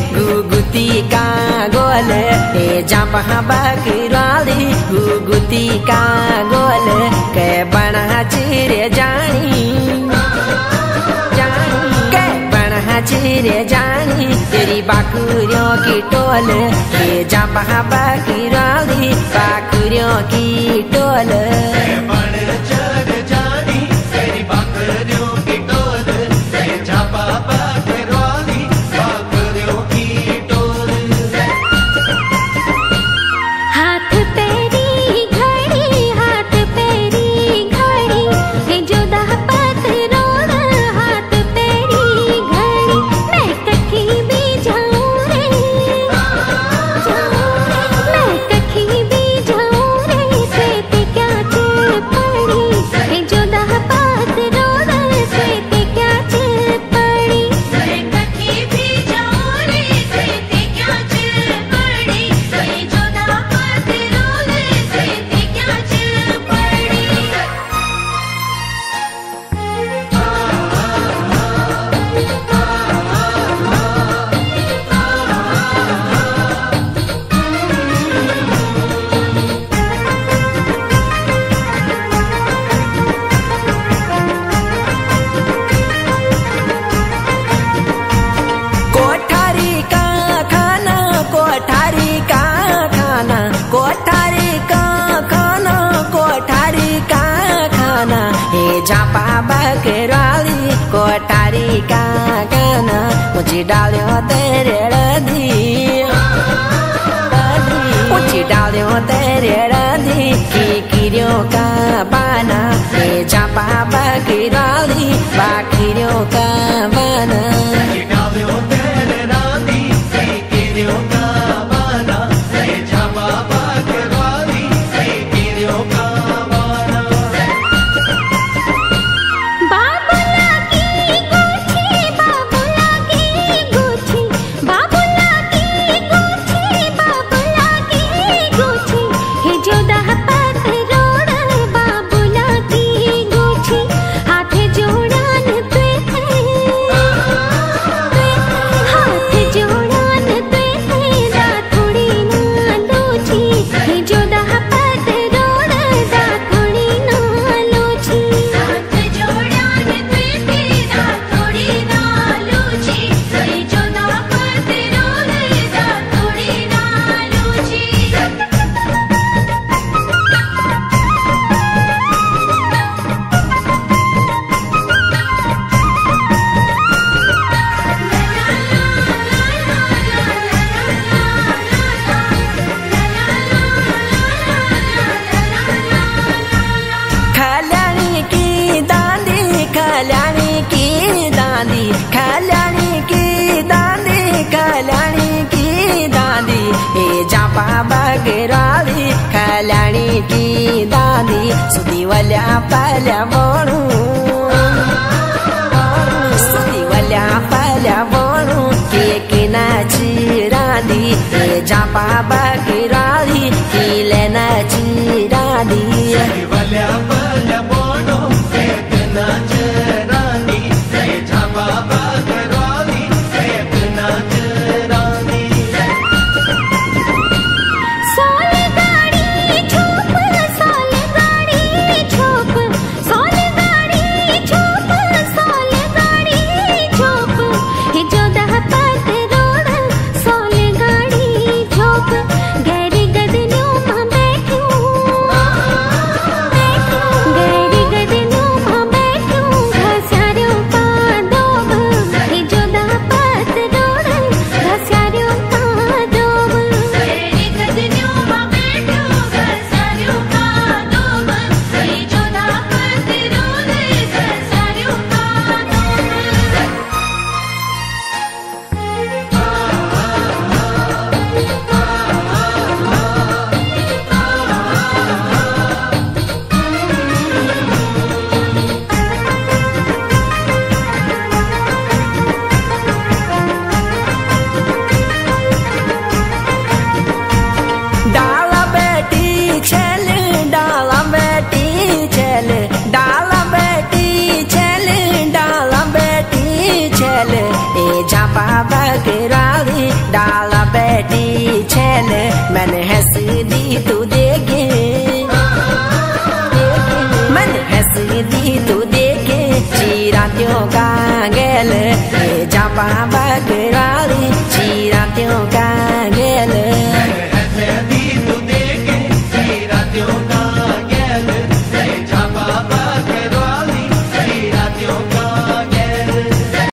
गुगुती का गोल ए जापा बकराली गुगुती का गोल के बना चिरे जानी के बना चिरे जानी तेरी बाकुरियों की टोल ए जापा बकराली बाकुरियों की टोल जापा बकराली कोठारी का गाना मुझे डालियो तेरे रधी मुझे डालियो तेरे रधी की किरियों का बाना ए जापा बकराली बाकिरियों का बाना बकराली खलानी की दादी सुधी वाल्या पाल्या बोणू सुधी वाल्या पाल्या बोणू के किनाची राधी ए जापा बकराली की लेनाची राधी वाल्या पाल्या बोणू के किनाची राधी ए जापा बकराली के किनाची बकराली बैठी छैल मैंने हंस दी तू देखे मैंने हंस दी तू देखे चिरातियों का गेल झापा बकराली चिरातियों का